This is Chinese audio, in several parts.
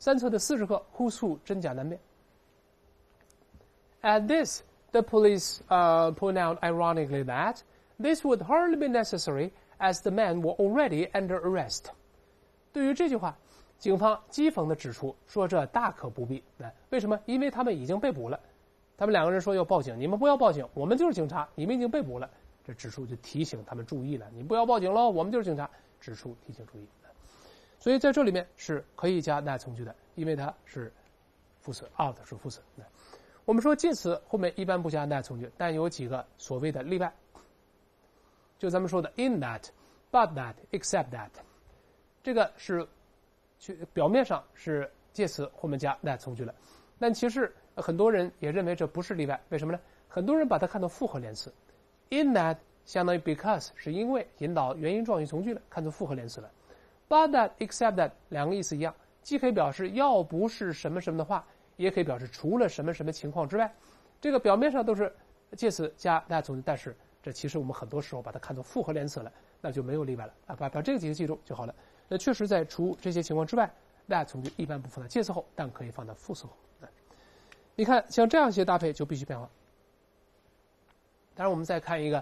三册的40课 Who's Who 真假难辨。At this, the police point out ironically that this would hardly be necessary as the men were already under arrest. 对于这句话，警方讥讽地指出说这大可不必。为什么？因为他们已经被捕了。他们两个人说要报警，你们不要报警，我们就是警察，你们已经被捕了。这指出就提醒他们注意了，你不要报警喽，我们就是警察。指出提醒注意。所以在这里面是可以加 that 从句的，因为它是副词 out 是副词。我们说介词后面一般不加 that 从句，但有几个所谓的例外，就咱们说的 in that、but that、except that， 这个是表面上是介词后面加 that 从句了，但其实很多人也认为这不是例外，为什么呢？很多人把它看作复合连词 ，in that 相当于 because 是因为引导原因状语从句了，看作复合连词了。But that, except that 两个意思一样，既可以表示要不是什么什么的话，也可以表示除了什么什么情况之外。这个表面上都是介词加 that 从句，但是这其实我们很多时候把它看作复合连词了，那就没有例外了啊！把这几个记住就好了。那确实在除这些情况之外 ，that 从句一般不放在介词后，但可以放在副词后。你看，像这样一些搭配就必须变化。当然，我们再看一个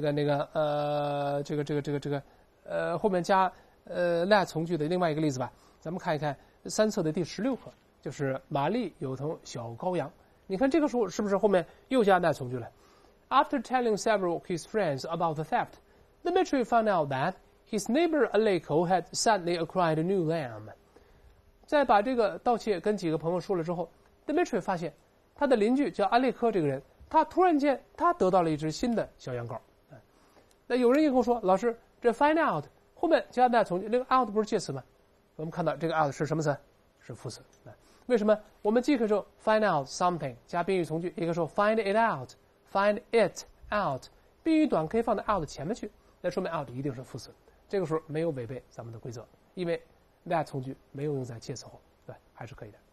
后面加that 从句的另外一个例子吧。咱们看一看三册的第16课，就是玛丽有头小羔羊。你看这个时候是不是后面又加 that 从句了 ？After telling several of his friends about the theft, Dmitry found out that his neighbor Aleko had suddenly acquired a new lamb. 在把这个盗窃跟几个朋友说了之后 ，Dmitry 发现他的邻居叫阿列科这个人，他突然间他得到了一只新的小羊羔。那有人也跟我说，老师，这 find out 后面加 that 从句，那个 out 不是介词吗？我们看到这个 out 是什么词？是副词。为什么？我们既可以说 find out something 加宾语从句，也可以说 find it out。find it out， 宾语短可以放在 out 前面去，那说明 out 一定是副词。这个时候没有违背咱们的规则，因为 that 从句没有用在介词后，对，还是可以的。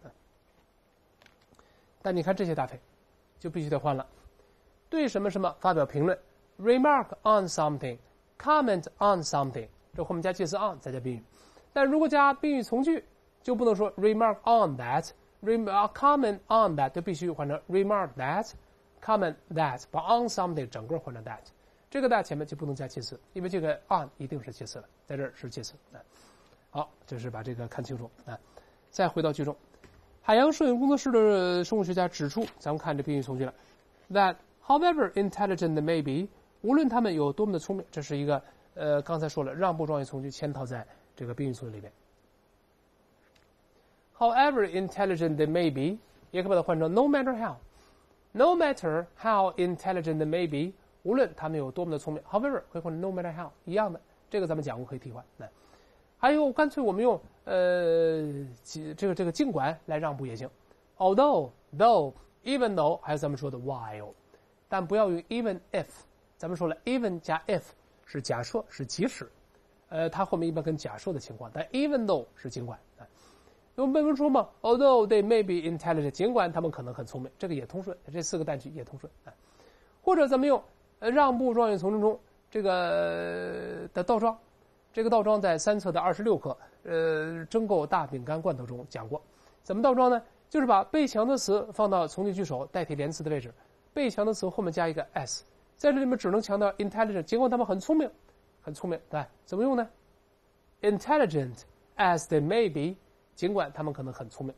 但你看这些搭配，就必须得换了。对什么什么发表评论 ，remark on something，comment on something， 这后面加介词 on 再加宾语。但如果加宾语从句，就不能说 remark on that，comment on that 就必须换成 remark that。comment that， 把 on something 整个换成 that， 这个 that 前面就不能加介词，因为这个 on 一定是介词了，在这儿是介词。好，就是把这个看清楚啊。再回到句中，海洋摄影工作室的生物学家指出，咱们看这宾语从句了 ，that however intelligent they may be， 无论他们有多么的聪明，这是一个刚才说了让步状语从句嵌套在这个宾语从句里边。However intelligent they may be， 也可以把它换成 no matter how。No matter how intelligent they may be， 无论他们有多么的聪明 ，however 可以换成 no matter how 一样的，这个咱们讲过可以替换。还有干脆我们用这个尽管来让步也行 ，although、though、even though， 还有咱们说的 while， 但不要用 even if。咱们说了 even 加 if 是假设是即使，它后面一般跟假设的情况，但 even though 是尽管。我们不说嘛 ，although they may be intelligent， 尽管他们可能很聪明，这个也通顺，这4个单句也通顺。或者咱们用让步状语从句中这个的倒装，这个倒装在3册的26课蒸购大饼干罐头中讲过。怎么倒装呢？就是把被强的词放到从句句首代替连词的位置，被强的词后面加一个 s， 在这里面只能强调 intelligent， 尽管他们很聪明，很聪明，对，怎么用呢 ？Intelligent as they may be。尽管他们可能很聪明，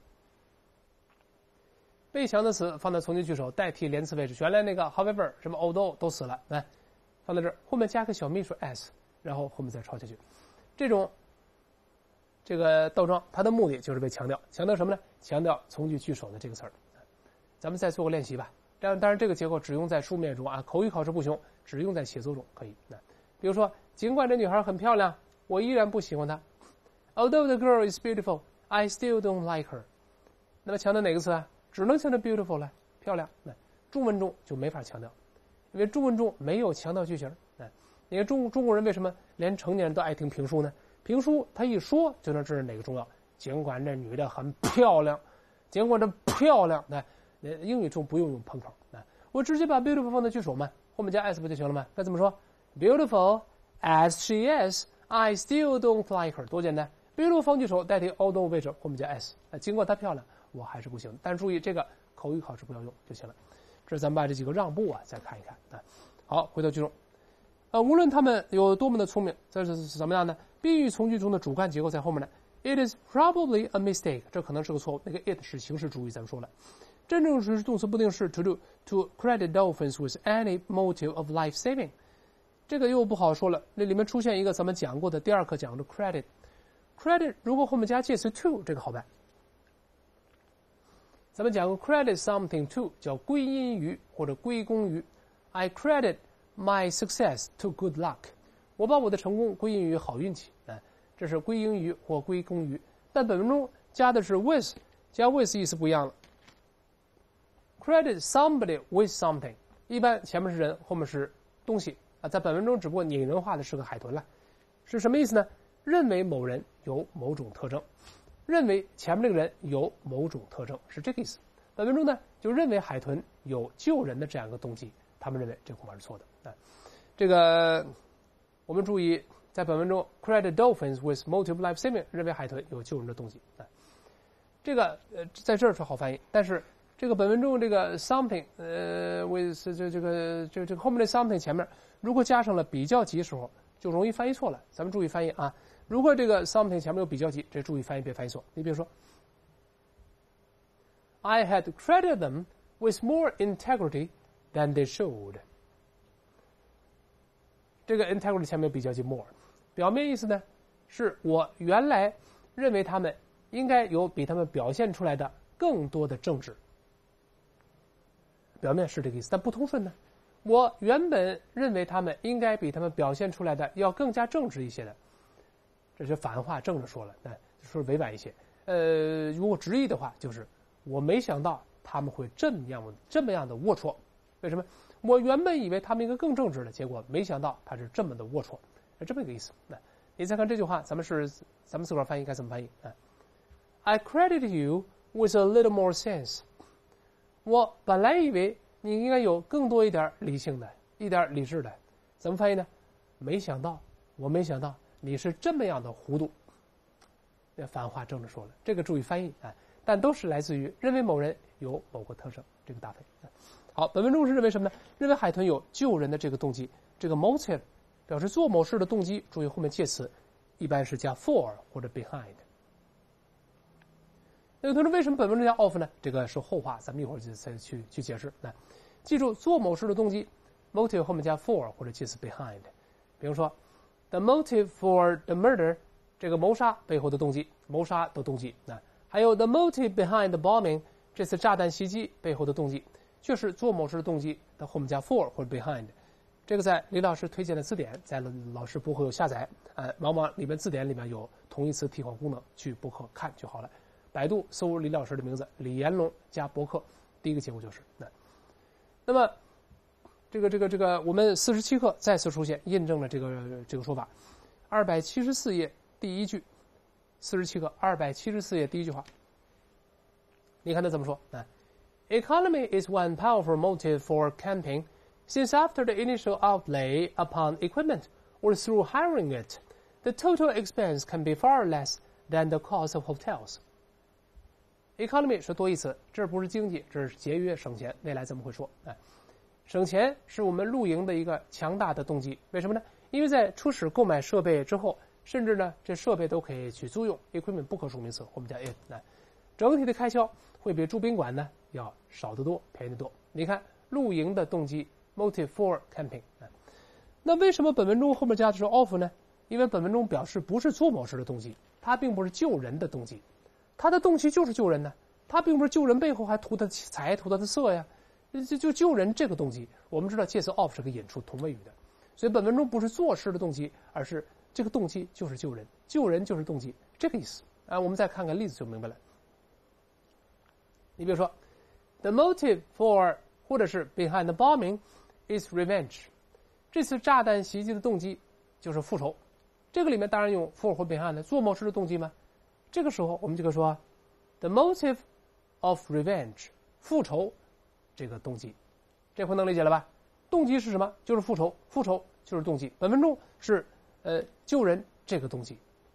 被强的词放在从句句首代替连词位置，原来那个 however 什么 although 都死了，来放在这儿，后面加个小秘书 s， 然后后面再抄下去。这个倒装，它的目的就是为强调什么呢？强调从句句首的这个词儿。咱们再做个练习吧。当然这个结构只用在书面中啊，口语考试不行，只用在写作中可以。比如说，尽管这女孩很漂亮，我依然不喜欢她。Although the girl is beautiful。I still don't like her。 那么强调哪个词啊？只能强调 beautiful 了，漂亮。中文中就没法强调，因为中文中没有强调句型。你看中国人为什么连成年人都爱听评书呢？评书他一说就能知道哪个重要。尽管这女的很漂亮，尽管这漂亮，英语中不用喷口，我直接把 beautiful 放在句首嘛，后面加 s 不就行了吗？该怎么说 ？Beautiful as she is，I still don't like her， 多简单。 比如方句首代替 although 位置后面加 s， 尽管她漂亮，我还是不行。但注意这个口语考试不要用就行了。这是咱们把这几个让步再看一看啊。好，回到句中，无论他们有多么的聪明，这是怎么样呢？宾语从句中的主干结构在后面呢。It is probably a mistake， 这可能是个错误。那个 it 是形式主语，咱们说了。真正是动词不定式 to do to credit dolphins with any motive of life saving， 这个又不好说了。那里面出现一个咱们讲过的第二课讲的 credit 如果后面加介词 to， 这个好办。咱们讲过 credit something to 叫归因于或者归功于。I credit my success to good luck， 我把我的成功归因于好运气。这是归因于或归功于，但本文中加的是 with， 加 with 意思不一样了。Credit somebody with something， 一般前面是人，后面是东西在本文中只不过拟人化的是个海豚了，是什么意思呢？认为某人有某种特征，认为前面这个人有某种特征，是这个意思。本文中呢就认为海豚有救人的这样一个动机，他们认为这恐怕是错的。这个我们注意。在本文中 ，credit dolphins with motive life saving， 认为海豚有救人的动机。这个在这儿是好翻译，但是这个本文中这个 something with 这个后面的 something 前面如果加上了比较级的时候，就容易翻译错了。咱们注意翻译啊！如果这个 something 前面有比较级，这注意翻译别翻译错。你比如说 ，I had credited them with more integrity than they showed。这个 integrity 前面有比较级 more。表面意思呢，是我原来认为他们应该有比他们表现出来的更多的正直。表面是这个意思，但不通顺呢。我原本认为他们应该比他们表现出来的要更加正直一些的，这是反话正着说了，说委婉一些。如果直译的话，就是我没想到他们会这么样的龌龊。为什么？我原本以为他们应该更正直的，结果没想到他是这么的龌龊。这么一个意思。你再看这句话，咱们自个儿翻译该怎么翻译？I credit you with a little more sense。我本来以为你应该有更多一点理性的，一点理智的，怎么翻译呢？我没想到你是这么样的糊涂。反话正着说了，这个注意翻译但都是来自于认为某人有某个特征，这个搭配。好，本文中是认为什么呢？认为海豚有救人的这个动机，这个 motive。表示做某事的动机，注意后面介词一般是加 for 或者 behind。那个同学为什么本文中加 of 呢？这个是后话，咱们一会儿再去解释。记住做某事的动机 motive 后面加 for 或者介词 behind。比如说 the motive for the murder， 这个谋杀背后的动机，谋杀的动机。还有 the motive behind the bombing， 这次炸弹袭击背后的动机，就是做某事的动机的后面加 for 或者 behind。这个在李老师推荐的字典，在老师博客有下载，往往里面字典里面有同义词替换功能，去博客看就好了。百度搜李老师的名字李延龙加博客，第一个结果就是那么这个我们47课再次出现，印证了这个说法。274页第一句，47课274页第一句话，你看他怎么说？Economy is one powerful motive for camping.Since after the initial outlay upon equipment or through hiring it, the total expense can be far less than the cost of hotels. Economy 是多义词，这不是经济，这是节约省钱。未来咱们会说，省钱是我们露营的一个强大的动机。为什么呢？因为在初始购买设备之后，甚至呢这设备都可以去租用 ，equipment 不可数名词，我们叫 it。整体的开销会比住宾馆呢要少得多，便宜得多。你看露营的动机。Motive for camping。那为什么本文中后面加的是 of 呢？因为本文中表示不是做某事的动机，它并不是救人的动机，它的动机就是救人呢。它并不是救人背后还图他的财、图他的色呀，就救人这个动机。我们知道介词 of 是个引出同位语的，所以本文中不是做事的动机，而是这个动机就是救人，救人就是动机，这个意思。我们再看看例子就明白了。你比如说 ，the motive for 或者是 behind the bombing。is revenge， 这次炸弹袭击的动机就是复仇。这个里面当然用 for 或 behind 做某事的动机吗？这个时候我们就可以说 the motive of revenge， 复仇这个动机。这回能理解了吧？动机是什么？就是复仇，复仇就是动机。本文中是救人这个动机。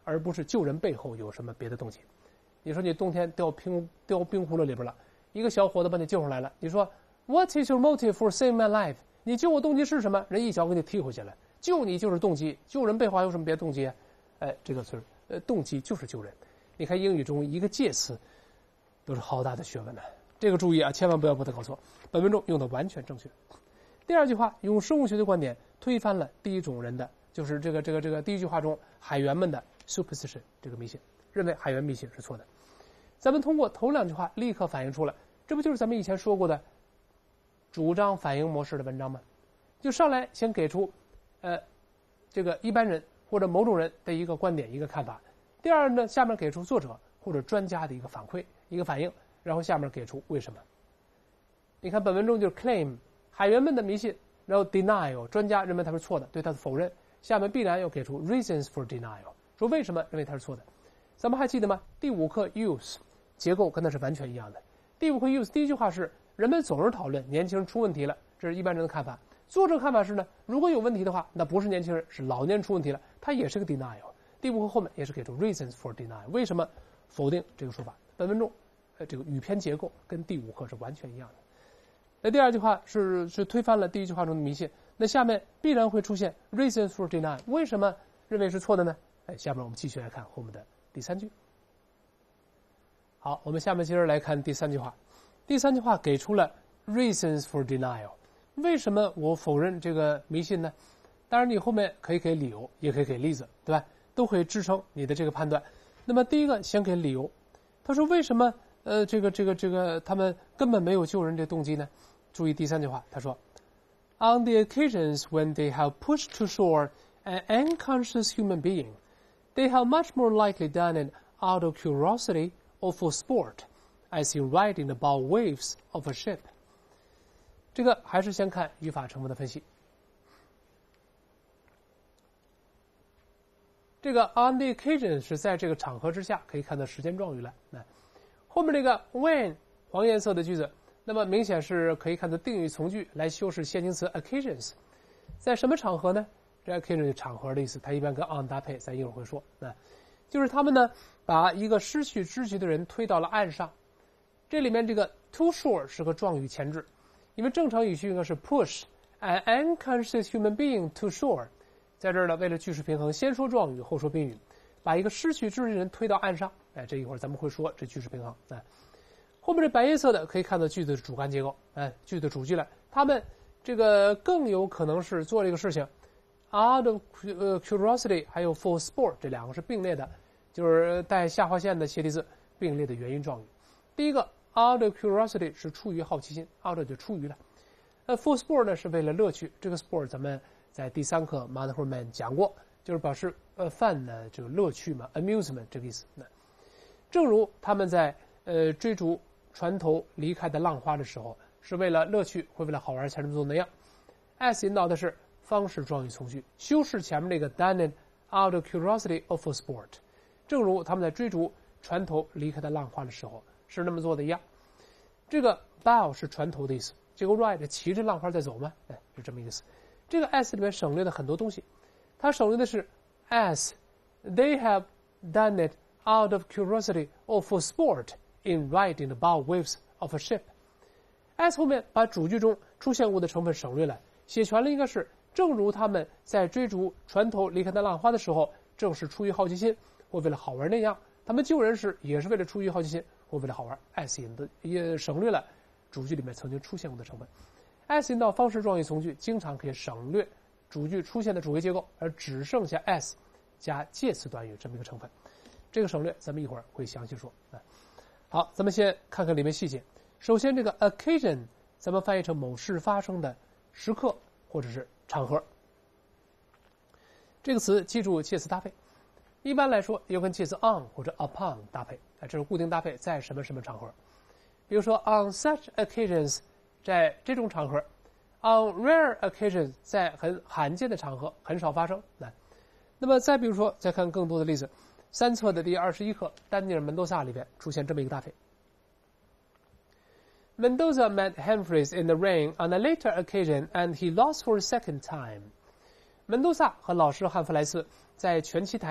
而不是救人背后有什么别的动机。你说你冬天掉冰窟窿里边了，一个小伙子把你救上来了，你说 What is your motive for saving my life？ 你救我动机是什么？人一脚给你踢回去了。救你就是动机，救人背后还有什么别的动机？这个是动机就是救人。你看英语中一个介词都是好大的学问呢。这个注意啊，千万不要把它搞错。本文中用的完全正确。第二句话用生物学的观点推翻了第一种人的，就是这个第一句话中海员们的 superstition 这个迷信，认为海员迷信是错的。咱们通过头两句话立刻反映出了，这不就是咱们以前说过的主张反应模式的文章吗？就上来先给出这个一般人或者某种人的一个观点一个看法，第二呢，下面给出作者或者专家的一个反馈一个反应，然后下面给出为什么。你看本文中就是 claim 海员们的迷信，然后 denial 专家认为它是错的，对它的否认，下面必然要给出 reasons for denial 说为什么认为它是错的。咱们还记得吗？第5课 use 结构跟它是完全一样的。第5课 use 第一句话是人们总是讨论年轻人出问题了，这是一般人的看法。作者看法是呢，如果有问题的话，那不是年轻人，是老年人出问题了，它也是个 denial。第5课后面也是给出 reasons for denial 为什么否定这个说法。本文中这个语篇结构跟第5课是完全一样的。那第二句话是推翻了第一句话中的迷信，那下面必然会出现 reasons for denial 为什么认为是错的呢？下面我们继续来看后面的第3句。好，我们下面接着来看第3句话。第3句话给出了 reasons for denial 为什么我否认这个迷信呢？当然你后面可以给理由，也可以给例子，对吧？都可以支撑你的这个判断。那么第一个先给理由，他说为什么他们根本没有救人这动机呢？注意第3句话，他说 On the occasions when they have pushed to shore an unconscious human being, they have much more likely done it out of curiosity or for sport, as in riding the bow waves of a ship. 这个还是先看语法成分的分析。这个 on the occasion 是在这个场合之下，可以看到时间状语了。后面这个 when 黄颜色的句子，那么明显是可以看作定语从句来修饰先行词 occasions。在什么场合呢？这 occasion 场合的意思，它一般跟 on 搭配，咱一会儿会说。就是他们呢把一个失去知觉的人推到了岸上。这里面这个 to shore 是个状语前置，因为正常语序应该是 push an unconscious human being to shore。在这儿呢，为了句式平衡，先说状语后说宾语，把一个失去知觉的人推到岸上。这一会儿咱们会说这句式平衡。后面这白颜色的可以看到句子的主干结构，句子主句了。他们这个更有可能是做这个事情 out of curiosity 还有 for sport 这两个是并列的，就是带下划线的斜体字并列的元音状语。第一个 out of curiosity 是出于好奇心 ，out 就出于了。for sport 呢是为了乐趣，这个 sport 咱们在第3课 Motherhood 讲过，就是表示fun 呢这个乐趣嘛 ，amusement 这个意思。正如他们在追逐船头离开的浪花的时候，是为了乐趣，会为了好玩才这么做那样。as 引导的是方式状语从句，修饰前面这个 done it out of curiosity or for sport。正如他们在追逐船头离开的浪花的时候是那么做的一样。这个 bow 是船头的意思，这个 ride 骑着浪花在走吗？是这么意思。这个 as 里面省略了很多东西，它省略的是 as they have done it out of curiosity or for sport in riding the bow waves of a ship。 as 后面把主句中出现过的成分省略了，写全了应该是正如他们在追逐船头离开的浪花的时候，正是出于好奇心或为了好玩那样，他们救人时也是为了出于好奇心或为了好玩。as 也省略了主句里面曾经出现过的成分。as 引导方式状语从句经常可以省略主句出现的主谓结构，而只剩下 as 加介词短语这么一个成分。这个省略咱们一会儿会详细说。好，咱们先看看里面细节。首先这个 occasion 咱们翻译成某事发生的时刻或者是场合。这个词记住介词搭配，一般来说要跟介词 on 或者 upon 搭配，这是固定搭配，在什么什么场合。比如说 on such occasions 在这种场合， on rare occasions 在很罕见的场合，很少发生。那么再比如说再看更多的例子，3册的第21课丹尼尔门多萨里边出现这么一个搭配。Mendoza met Humphreys in the rain on a later occasion and he lost for a second time. 门多萨和老师汉弗莱斯在全期台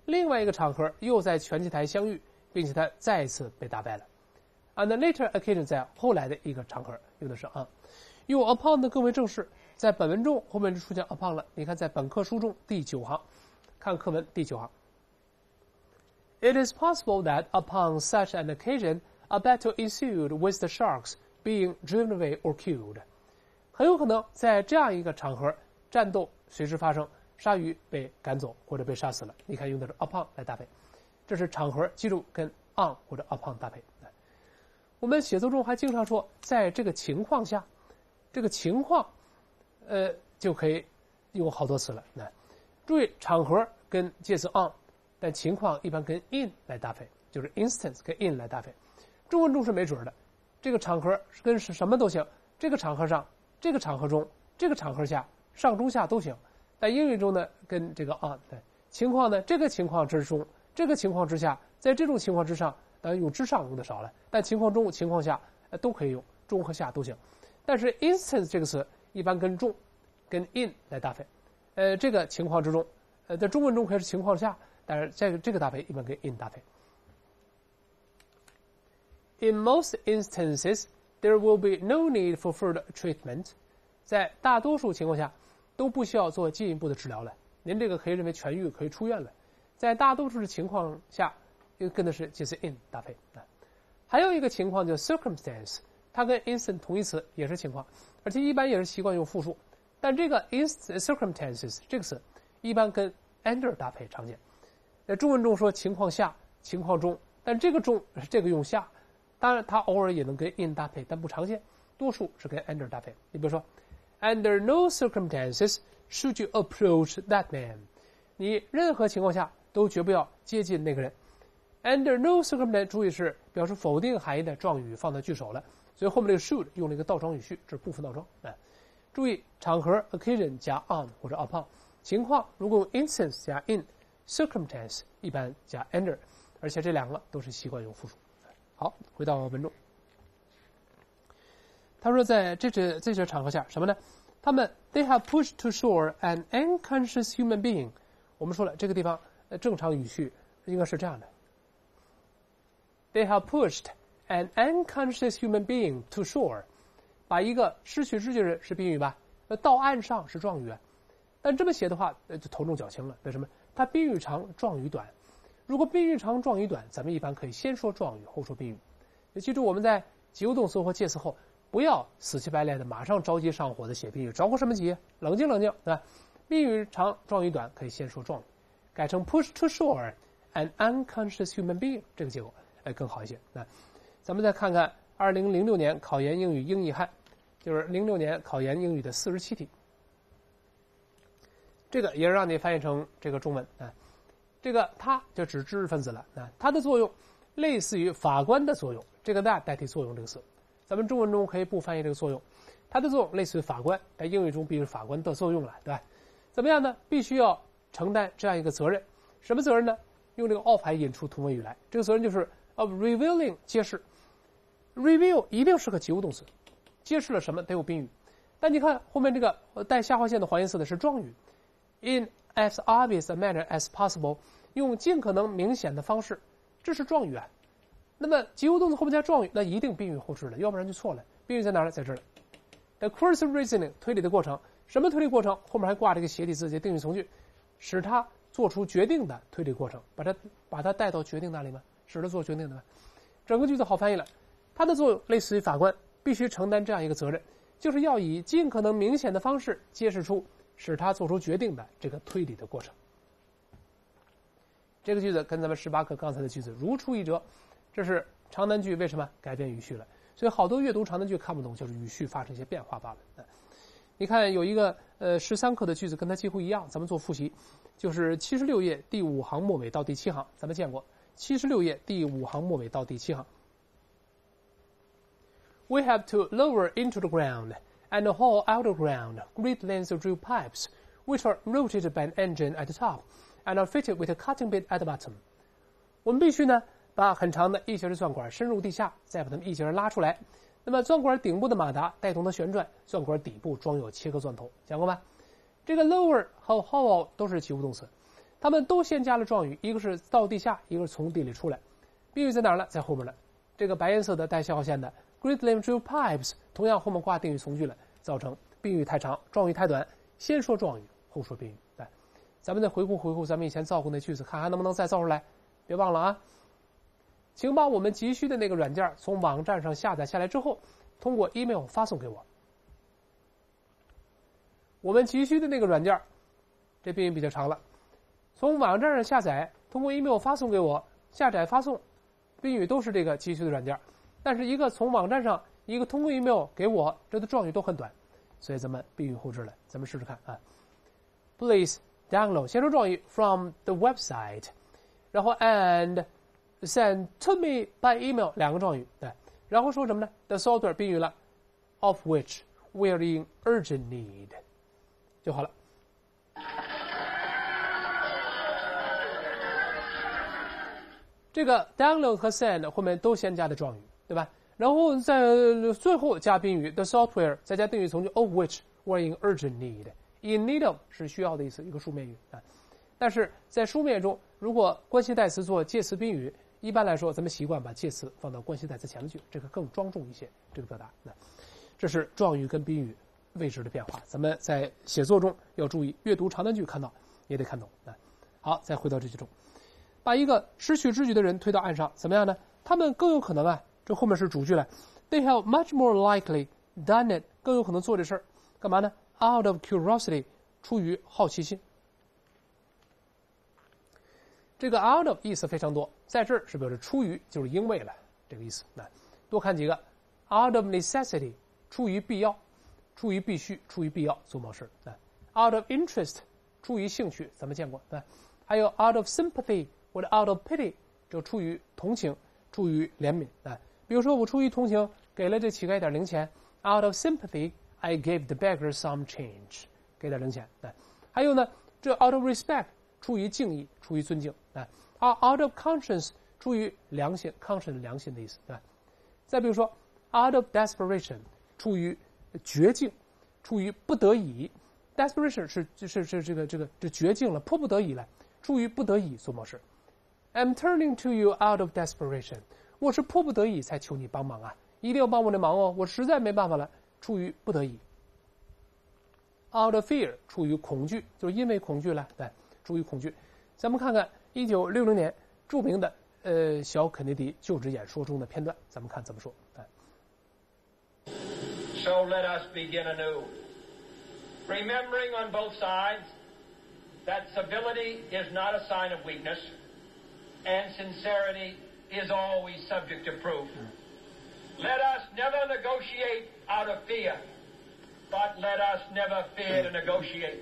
另外一个场合又在拳击台相遇，并且他再一次被打败了。On a later occasion， 在后来的一个场合用的是 on， 用 upon 的更为正式，在本文中后面就出现 upon 了。你看在本课书中第9行，看课文第9行。It is possible that upon such an occasion, a battle ensued with the sharks being driven away or killed. 很有可能在这样一个场合，战斗随之发生，鲨鱼被赶走或者被杀死了。你看用的是 upon 来搭配，这是场合，记住跟 on 或者 upon 搭配。我们写作中还经常说，在这个情况下，这个情况，就可以用好多词了。注意场合跟介词 on， 但情况一般跟 in 来搭配，就是 instance 跟 in 来搭配。中文中是没准的，这个场合跟什么都行，这个场合上，这个场合中，这个场合下，上中下都行。在英语中呢，跟这个 on 对情况呢，这个情况之中，这个情况之下，在这种情况之上。当然用之上用的少了，但情况中、情况下都可以用，中和下都行。但是 instance 这个词一般跟中、跟 in 来搭配。这个情况之中，在中文中可以是情况下，但是这个搭配一般跟 in 搭配。In most instances, there will be no need for further treatment. 在大多数情况下都不需要做进一步的治疗了。您这个可以认为痊愈，可以出院了。在大多数的情况下。又跟的是介词 in 搭配。还有一个情况叫 circumstance， 它跟 instant 同义词，也是情况，而且一般也是习惯用复数。但这个 circumstances 这个词一般跟 under 搭配常见。在中文中说情况下、情况中，但这个中这个用下，当然它偶尔也能跟 in 搭配，但不常见，多数是跟 under 搭配。你比如说 ，Under no circumstances should you approach that man。你任何情况下都绝不要接近那个人。Under no circumstance， 注意是表示否定含义的状语放在句首了，所以后面这个 should 用了一个倒装语序，这是部分倒装。注意场合 occasion 加 on 或者 upon， 情况如果用 instance 加 in，circumstance 一般加 under， 而且这两个都是习惯用复数。好，回到文中，他说在这些场合下什么呢？他们 they have pushed to shore an unconscious human being。我们说了这个地方正常语序应该是这样的。They have pushed an unconscious human being to shore， 把一个失去知觉人是宾语吧？到岸上是状语啊。但这么写的话，就头重脚轻了。为什么？它宾语长，状语短。如果宾语长，状语短，咱们一般可以先说状语，后说宾语。也记住，我们在及物动词或介词后，不要死乞白赖的马上着急上火的写宾语，着过什么急？冷静冷静，对吧？宾语长，状语短，可以先说状语，改成 push to shore an unconscious human being 这个结果。更好一些。咱们再看看2006年考研英语英译汉，就是06年考研英语的47题。这个也让你翻译成这个中文这个它就指知识分子了它的作用类似于法官的作用，这个 that 代替作用这个词，咱们中文中可以不翻译这个作用。它的作用类似于法官，在英语中必须是法官的作用了，对吧？怎么样呢？必须要承担这样一个责任，什么责任呢？用这个 of 还引出同位语来，这个责任就是of revealing 揭示 ，reveal 一定是个及物动词，揭示了什么得有宾语。但你看后面这个带下划线的还原词的是状语 ，in as obvious a manner as possible， 用尽可能明显的方式，这是状语啊。那么及物动词后面加状语，那一定宾语后置了，要不然就错了。宾语在哪儿呢？在这儿。The course of reasoning 推理的过程，什么推理过程？后面还挂着一个斜体字，叫定语从句，使它做出决定的推理过程，把它带到决定那里吗？使它做决定的，整个句子好翻译了。它的作用类似于法官，必须承担这样一个责任，就是要以尽可能明显的方式揭示出使他做出决定的这个推理的过程。这个句子跟咱们18课刚才的句子如出一辙，这是长难句为什么改变语序了？所以好多阅读长难句看不懂，就是语序发生一些变化罢了。你看有一个13课的句子跟它几乎一样，咱们做复习，就是76页第5行末尾到第7行，咱们见过。76页第5行末尾到第7行。We have to lower into the ground and haul out of the ground great lengths of drill pipes, which are rotated by an engine at the top and are fitted with a cutting bit at the bottom. 我们必须呢把很长的一节的钻管深入地下，再把它们一节拉出来。那么钻管顶部的马达带动它旋转，钻管底部装有切割钻头，讲过吧？这个 lower 和 haul 都是及物动词。 他们都先加了状语，一个是到地下，一个是从地里出来。宾语在哪儿呢？在后面了。这个白颜色的带下划线的 Great Lame Pipes 同样后面挂定语从句了，造成宾语太长，状语太短，先说状语后说宾语。来，咱们再回顾咱们以前造过那句子，看还能不能再造出来。别忘了啊，请把我们急需的那个软件从网站上下载下来之后，通过 email 发送给我。我们急需的那个软件，这宾语比较长了，从网站上下载，通过 email 发送给我，下载发送，宾语都是这个急需的软件，但是一个从网站上，一个通过 email 给我，这的状语都很短，所以咱们宾语后置了，咱们试试看啊。Please download 先说状语 from the website， 然后 and send to me by email 两个状语，对，然后说什么呢 ？The software 宾语了 ，of which we're in urgent need 就好了。这个 download 和 send 后面都先加的状语，对吧？然后在最后加宾语 the software， 再加定语从句 of which we're in urgent need。in need of 是需要的意思，一个书面语啊。但是在书面中，如果关系代词做介词宾语，一般来说咱们习惯把介词放到关系代词前面去，这个更庄重一些。这个表达，这是状语跟宾语位置的变化。咱们在写作中要注意，阅读长短句看到也得看懂啊。好，再回到这句中。把一个失去知觉的人推到岸上，怎么样呢？他们更有可能啊，这后面是主句了。They have much more likely done it， 更有可能做这事儿，干嘛呢 ？Out of curiosity， 出于好奇心。这个 out of 意思非常多，在这儿是表示出于，就是因为了这个意思。那多看几个 ，out of necessity， 出于必要，出于必须，出于必要做某事。out of interest， 出于兴趣，咱们见过。还有 out of sympathy。或者 out of pity 就出于同情，出于怜悯啊。比如说我出于同情给了这乞丐一点零钱 ，out of sympathy I gave the beggar some change， 给点零钱啊。还有呢，这 out of respect 出于敬意，出于尊敬啊。out of conscience 出于良心 ，conscience 良心的意思啊。再比如说 out of desperation 出于绝境，出于不得已 ，desperation 是这绝境了，迫不得已了，出于不得已做某事。I'm turning to you out of desperation， 我是迫不得已才求你帮忙啊！一定要帮我的忙哦，我实在没办法了，出于不得已。Out of fear， 出于恐惧，就是因为恐惧了，对，出于恐惧。咱们看看1960年著名的小肯尼迪就职演说中的片段，咱们看怎么说。 So let us begin anew, remembering on both sides that civility is not a sign of weakness.And sincerity is always subject to proof. Let us never negotiate out of fear, but let us never fear to negotiate.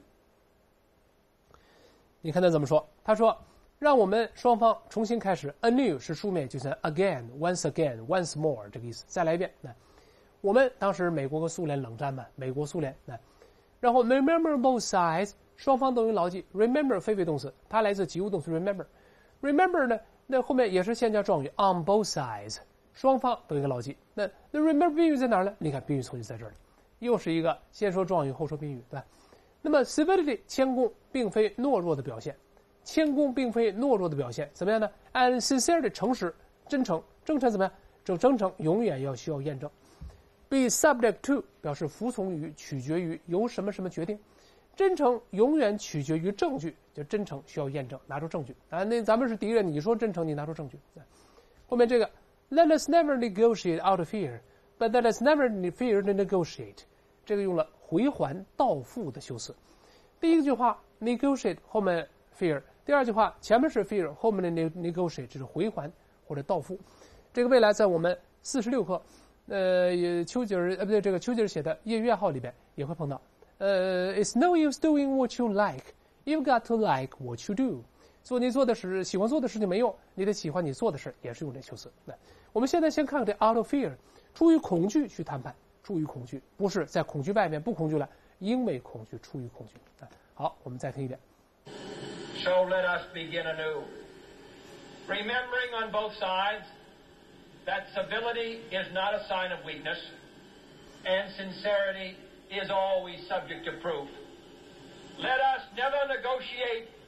你看他怎么说？他说：“让我们双方重新开始。anew 是书面，就像 again, once again, once more 这个意思。再来一遍。我们当时美国和苏联冷战嘛，美国苏联。然后 remember both sides， 双方都有牢记。remember 非谓动词，它来自及物动词 remember。remember 呢，那后面也是先加状语 on both sides， 双方都应该牢记。那 remember 宾语在哪儿呢？你看宾语从句在这儿，又是一个先说状语后说宾语，对吧？那么 civility 谦恭并非懦弱的表现，谦恭并非懦弱的表现，怎么样呢 ？and sincerity 诚实、真诚，真诚怎么样？这真诚永远需要验证。be subject to 表示服从于、取决于，由什么什么决定。真诚永远取决于证据，就真诚需要验证，拿出证据啊！那咱们是敌人，你说真诚，你拿出证据。后面这个 ，Let us never negotiate out of fear, but let us never fear to negotiate， 这个用了回环倒复的修辞。第一句话 negotiate 后面 fear， 第二句话前面是 fear， 后面的 negotiate 这是回环或者倒复。这个未来在我们46课，丘吉尔不对，这个丘吉尔写的《业余爱好》里边也会碰到。It's no use doing what you like. You've got to like what you do. 做你做的事，喜欢做的事情没用，你得喜欢你做的事，也是用这修辞。我们现在先看看这 out of fear， 出于恐惧去谈判，出于恐惧，不是在恐惧外面不恐惧了，因为恐惧，出于恐惧。好，我们再听一遍。 So let us begin anew, remembering on both sides that civility is not a sign of weakness, and sincerity is always subject to proof. Let us never negotiate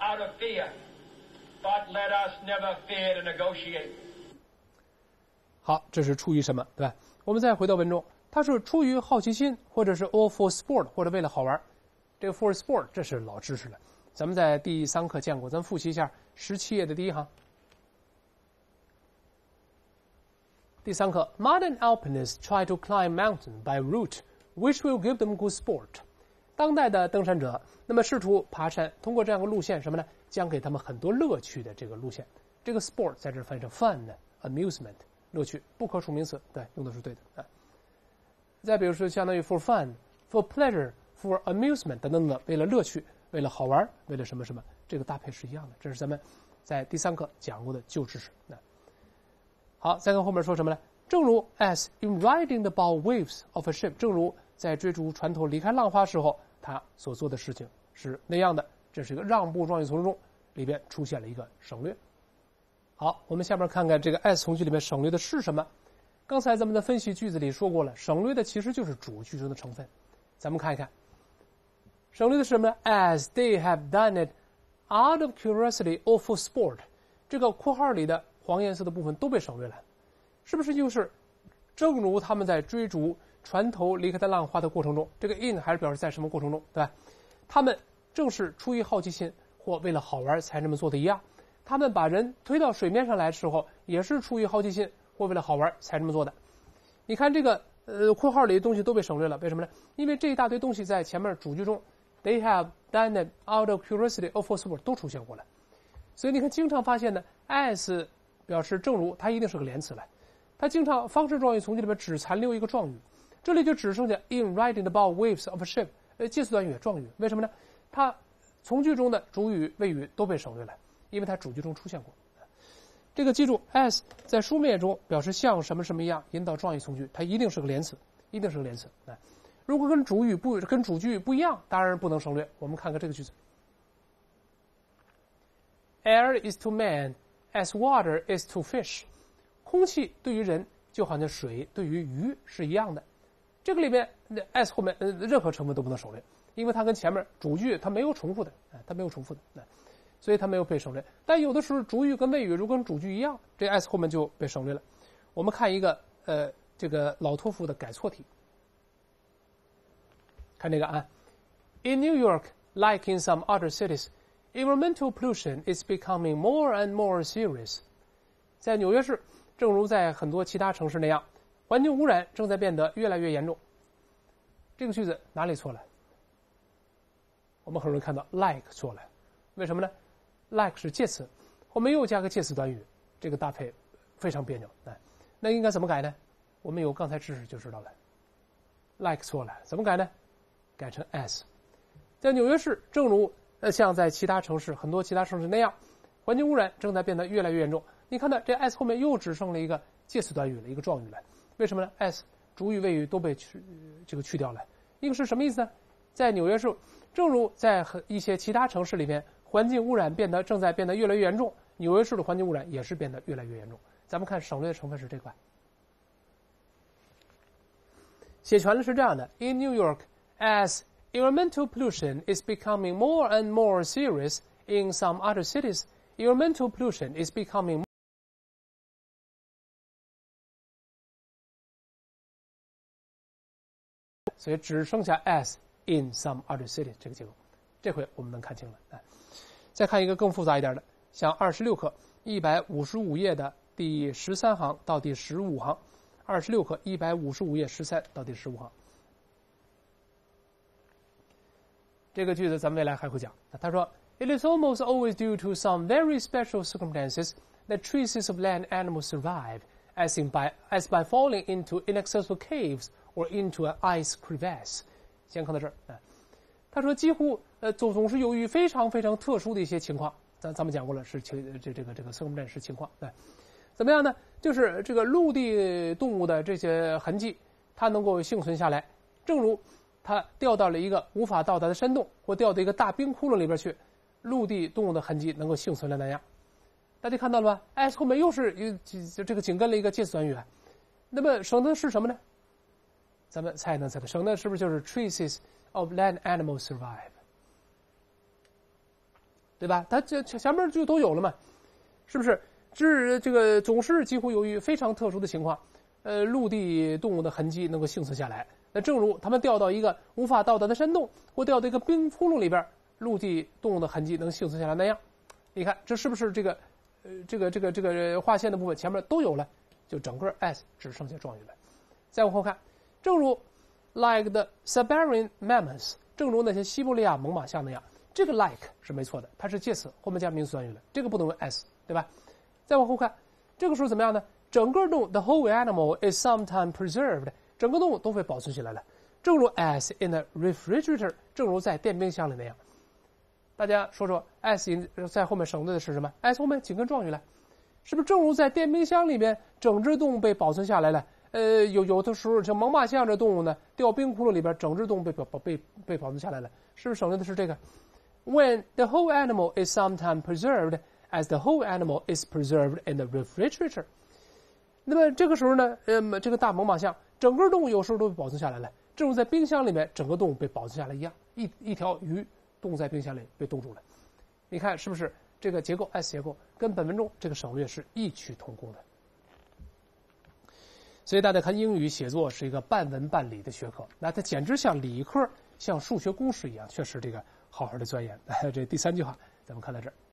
out of fear, but let us never fear to negotiate. 好，这是出于什么，对吧？我们再回到文中，它是出于好奇心，或者是 all for sport， 或者为了好玩。这个 for sport 这是老知识了，咱们在第3课见过，咱们复习一下17页的第1行。第3课 ，Modern alpinists try to climb mountain by route, which will give them good sport. 当代的登山者，那么试图爬山，通过这样的路线，什么呢？将给他们很多乐趣的这个路线。这个 sport 在这翻译成 fun、amusement， 乐趣，不可数名词，对，用的是对的啊。再比如说，相当于 for fun、for pleasure、for amusement 等等等，为了乐趣，为了好玩，为了什么什么，这个搭配是一样的。这是咱们在第3课讲过的旧知识。好，再看后面说什么呢？正如 as in riding the bow waves of a ship， 正如在追逐船头离开浪花时候，他所做的事情是那样的。这是一个让步状语从中里边出现了一个省略。好，我们下面看看这个 as 从句里面省略的是什么。刚才咱们的分析句子里说过了，省略的其实就是主句中的成分。咱们看一看，省略的是什么呢 ？As they have done it out of curiosity or for sport， 这个括号里的黄颜色的部分都被省略了，是不是就是正如他们在追逐船头离开的浪花的过程中，这个 in 还是表示在什么过程中，对吧？他们正是出于好奇心或为了好玩才这么做的一样，他们把人推到水面上来的时候，也是出于好奇心或为了好玩才这么做的。你看这个括号里的东西都被省略了，为什么呢？因为这一大堆东西在前面主句中 they have done it out of curiosity or for sport 都出现过了，所以你看经常发现呢 as 表示正如，它一定是个连词来，它经常方式状语从句里面只残留一个状语，这里就只剩下 in riding the bow waves of a ship， 介词短语状语，为什么呢？它从句中的主语谓语都被省略了，因为它主句中出现过。这个记住 as 在书面中表示像什么什么一样引导状语从句，它一定是个连词，一定是个连词。如果跟主句不一样，当然不能省略。我们看看这个句子 Air is to man as water is to fish， 空气对于人就好像水对于鱼是一样的。这个里面 as 后面任何成分都不能省略，因为它跟前面主句它没有重复的，所以它没有被省略。但有的时候主语跟谓语如果跟主句一样，这 as 后面就被省略了。我们看一个这个老托福的改错题，看这个啊 ，In New York, like in some other cities,Environmental pollution is becoming more and more serious. 在纽约市，正如在很多其他城市那样，环境污染正在变得越来越严重。这个句子哪里错了？我们很容易看到 like 错了，为什么呢 ？like 是介词，后面又加个介词短语，这个搭配非常别扭。那应该怎么改呢？我们有刚才知识就知道了。like 错了，怎么改呢？改成 as。在纽约市，正如像在其他城市，很多其他城市那样，环境污染正在变得越来越严重。你看到这 as 后面又只剩了一个介词短语了，一个状语了。为什么呢 ？as 主语谓语都被去掉了。一个是什么意思呢？在纽约市，正如在一些其他城市里面，环境污染正在变得越来越严重，纽约市的环境污染也是变得越来越严重。咱们看省略的成分是这块，写全了是这样的 ：In New York, as environmental pollution is becoming more and more serious in some other cities. Environmental pollution is becoming more 所以只剩下 as in some other cities 这个结构，这回我们能看清了。再看一个更复杂一点的，像26课155页的第13行到第15行，26课155页13到第15行。这个句子咱们未来还会讲。他说 ，It is almost always due to some very special circumstances that traces of land animals survive, as by falling into inaccessible caves or into an ice crevasse。先看到这儿。他说几乎总是由于非常非常特殊的一些情况，咱们讲过了，是这个circumstance是情况。怎么样呢？就是这个陆地动物的这些痕迹，它能够幸存下来，正如它掉到了一个无法到达的山洞，或掉到一个大冰窟窿里边去，陆地动物的痕迹能够幸存的那样。大家看到了吧 ？s 后面又是这个紧跟了一个介词短语。那么省的是什么呢？咱们猜能猜的，省的是不是就是 traces of land animals survive？ 对吧？它这前面就都有了嘛，是不是？这个总是几乎由于非常特殊的情况，陆地动物的痕迹能够幸存下来。那正如它们掉到一个无法到达的山洞，或掉到一个冰窟窿里边，陆地动物的痕迹能幸存下来那样。你看，这是不是这个划线的部分前面都有了，就整个 S 只剩下状语了。再往后看，正如 like the Siberian mammoths， 正如那些西伯利亚猛犸象那样，这个 like 是没错的，它是介词，后面加名词短语了，这个不能用 S， 对吧？再往后看，这个时候怎么样呢？整个动物 the whole animal is sometimes preserved， 整个动物都会保存起来了，正如 as in a refrigerator， 正如在电冰箱里那样。大家说说 as in 在后面省略的是什么？ as 后面紧跟状语了，是不是正如在电冰箱里面整只动物被保存下来了？有的时候像猛犸象这动物呢，掉冰窟窿里边，整只动物被保存下来了，是不是省略的是这个 ？When the whole animal is sometimes preserved, as the whole animal is preserved in the refrigerator。那么这个时候呢，这个大猛犸象整个动物有时候都被保存下来了，正如在冰箱里面整个动物被保存下来一样，一条鱼冻在冰箱里被冻住了。你看是不是这个结构 S 结构跟本文中这个省略是异曲同工的？所以大家看英语写作是一个半文半理的学科，那它简直像理科、像数学公式一样，确实这个好好的钻研。这第3句话咱们看到这儿。